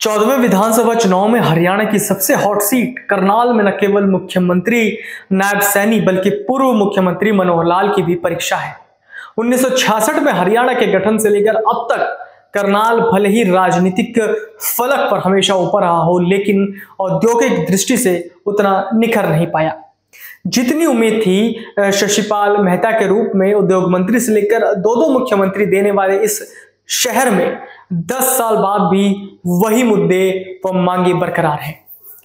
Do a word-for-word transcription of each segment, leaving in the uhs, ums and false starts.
चौदहवें विधानसभा चुनाव में हरियाणा की सबसे हॉट सीट करनाल में न केवल मुख्यमंत्री नायब सैनी बल्कि पूर्व मुख्यमंत्री मनोहर लाल की भी परीक्षा है। उन्नीस सौ छियासठ में हरियाणा के गठन से लेकर अब तक करनाल भले ही राजनीतिक फलक पर हमेशा ऊपर रहा हो, लेकिन औद्योगिक दृष्टि से उतना निखर नहीं पाया। जितनी उम्मीद थी शशिपाल मेहता के रूप में उद्योग मंत्री से लेकर दो दो मुख्यमंत्री देने वाले इस शहर में दस साल बाद भी वही मुद्दे व मांगे बरकरार हैं।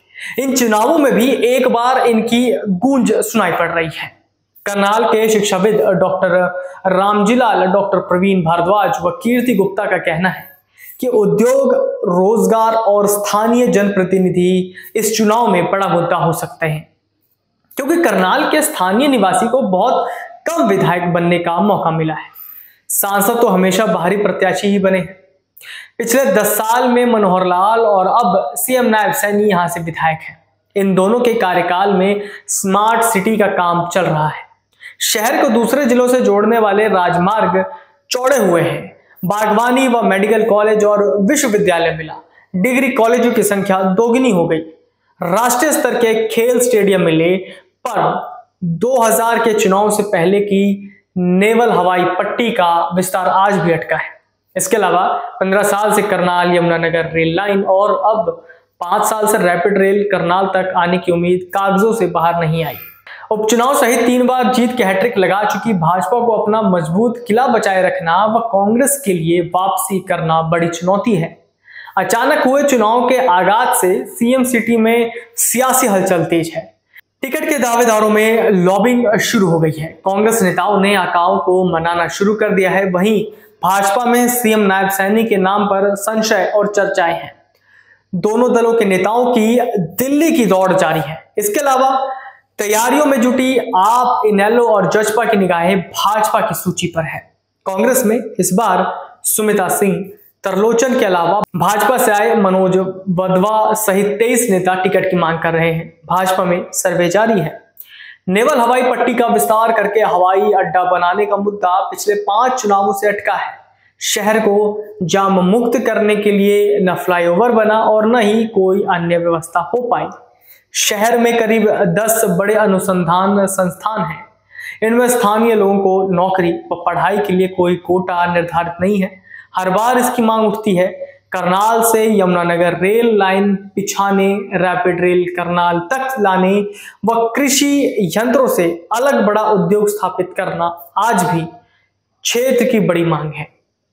इन चुनावों में भी एक बार इनकी गूंज सुनाई पड़ रही है। करनाल के शिक्षाविद डॉक्टर रामजीलाल, डॉक्टर प्रवीण भारद्वाज व कीर्ति गुप्ता का कहना है कि उद्योग, रोजगार और स्थानीय जनप्रतिनिधि इस चुनाव में बड़ा मुद्दा हो सकते हैं, क्योंकि करनाल के स्थानीय निवासी को बहुत कम विधायक बनने का मौका मिला है। सांसद तो हमेशा बाहरी प्रत्याशी ही बने हैं। पिछले दस साल में मनोहर लाल और अब सीएम नायब सैनी यहां से विधायक हैं। इन दोनों के कार्यकाल में स्मार्ट सिटी का काम चल रहा है। शहर को दूसरे जिलों से जोड़ने वाले राजमार्ग चौड़े हुए हैं। बागवानी व मेडिकल कॉलेज और विश्वविद्यालय मिला। डिग्री कॉलेजों की संख्या दोगुनी हो गई। राष्ट्रीय स्तर के खेल स्टेडियम मिले, पर दो हज़ार के चुनाव से पहले की नेवल हवाई पट्टी का विस्तार आज भी अटका है। इसके अलावा पंद्रह साल से करनाल यमुनानगर रेल लाइन और अब पांच साल से रैपिड रेल करनाल तक आने की उम्मीद कागजों से बाहर नहीं आई। उपचुनाव सहित तीन बार जीत के हैट्रिक लगा चुकी भाजपा को अपना मजबूत किला बचाए रखना व कांग्रेस के लिए वापसी करना बड़ी चुनौती है। अचानक हुए चुनाव के आगाज से सीएम सिटी में सियासी हलचल तेज है। टिकट के दावेदारों में लॉबिंग शुरू हो गई है। कांग्रेस नेताओं ने आकाओं को मनाना शुरू कर दिया है। वहीं भाजपा में सीएम नायब सैनी के नाम पर संशय और चर्चाएं हैं। दोनों दलों के नेताओं की दिल्ली की दौड़ जारी है। इसके अलावा तैयारियों में जुटी आप, इनेलो और जजपा की निगाहें भाजपा की सूची पर है। कांग्रेस में इस बार सुमिता सिंह, तरलोचन के अलावा भाजपा से आए मनोज वधवा सहित तेईस नेता टिकट की मांग कर रहे हैं। भाजपा में सर्वे जारी है। नेवल हवाई पट्टी का विस्तार करके हवाई अड्डा बनाने का मुद्दा पिछले पांच चुनावों से अटका है। शहर को जाम मुक्त करने के लिए न फ्लाईओवर बना और न ही कोई अन्य व्यवस्था हो पाई। शहर में करीब दस बड़े अनुसंधान संस्थान हैं। इनमें स्थानीय लोगों को नौकरी व पढ़ाई के लिए कोई कोटा निर्धारित नहीं है। हर बार इसकी मांग उठती है। करनाल से यमुनानगर रेल लाइन बिछाने, रैपिड रेल करनाल तक लाने व कृषि यंत्रों से अलग बड़ा उद्योग स्थापित करना आज भी क्षेत्र की बड़ी मांग है।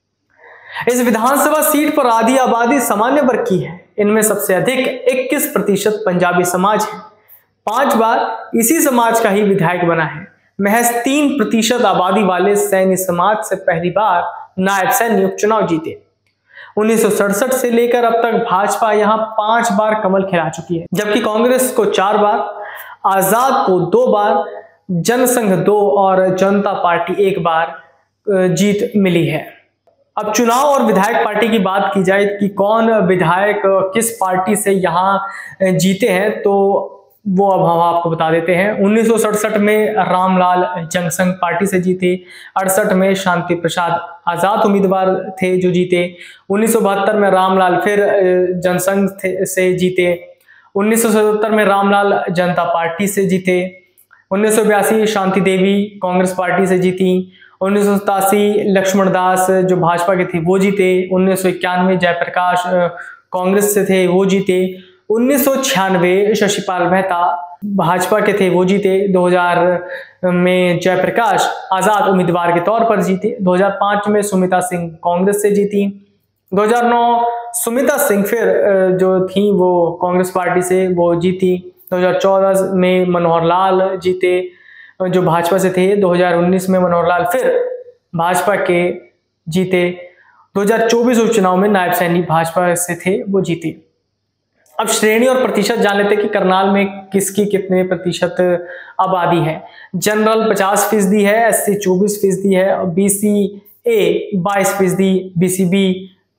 इस विधानसभा सीट पर आधी आबादी सामान्य वर्ग की है। इनमें सबसे अधिक इक्कीस प्रतिशत पंजाबी समाज है। पांच बार इसी समाज का ही विधायक बना है। महज तीन प्रतिशत आबादी वाले सैनी समाज से पहली बार नायब सैनी उपचुनाव जीते। उन्नीस सौ सड़सठ से लेकर अब तक भाजपा यहां पांच बार कमल खिला चुकी है, जबकि कांग्रेस को चार बार, आजाद को दो बार, जनसंघ दो और जनता पार्टी एक बार जीत मिली है। अब चुनाव और विधायक पार्टी की बात की जाए कि कौन विधायक किस पार्टी से यहां जीते हैं, तो वो अब हम आपको बता देते हैं। उन्नीस सौ सड़सठ में रामलाल जनसंघ पार्टी से जीते। अड़सठ में शांति प्रसाद आजाद उम्मीदवार थे जो जीते। उन्नीस सौ बहत्तर में रामलाल फिर जनसंघ से जीते। उन्नीस सौ सतहत्तर में रामलाल जनता पार्टी से जीते। उन्नीस सौ बयासी शांति देवी कांग्रेस पार्टी से जीती। उन्नीस सौ सतासी लक्ष्मण दास जो भाजपा के थे वो जीते। उन्नीस सौ इक्यानवे जयप्रकाश कांग्रेस से थे वो जीते। उन्नीस सौ छियानवे शशिपाल मेहता भाजपा के थे वो जीते। दो हज़ार में जयप्रकाश आजाद उम्मीदवार के तौर पर जीते। दो हज़ार पाँच में सुमिता सिंह कांग्रेस से जीती। दो हज़ार नौ सुमिता सिंह फिर जो थी वो कांग्रेस पार्टी से वो जीती। दो हज़ार चौदह में मनोहर लाल जीते जो भाजपा से थे। दो हज़ार उन्नीस में मनोहर लाल फिर भाजपा के जीते। दो हज़ार चौबीस उपचुनाव में नायब सैनी भाजपा से थे वो जीते। अब श्रेणी और प्रतिशत जान लेते कि करनाल में किसकी कितने प्रतिशत आबादी है। जनरल पचास फीसदी है, एससी चौबीस फीसदी है, बीसी ए बाईस फीसदी, बीसीबी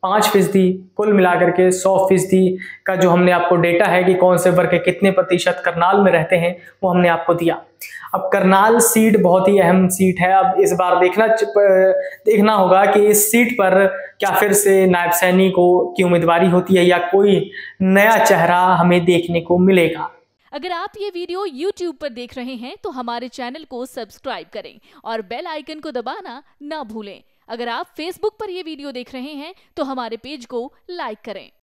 पाँच फीसदी, कुल मिलाकर के सौ फीसदी का जो हमने आपको डेटा है कि कौन से वर्ग के कितने प्रतिशत करनाल में रहते हैं वो हमने आपको दिया। अब करनाल सीट बहुत ही अहम सीट है। अब इस बार देखना देखना होगा कि इस सीट पर क्या फिर से नायब सैनी को की उम्मीदवारी होती है या कोई नया चेहरा हमें देखने को मिलेगा। अगर आप ये वीडियो यूट्यूब पर देख रहे हैं तो हमारे चैनल को सब्सक्राइब करें और बेल आइकन को दबाना ना भूलें। अगर आप फेसबुक पर यह वीडियो देख रहे हैं तो हमारे पेज को लाइक करें।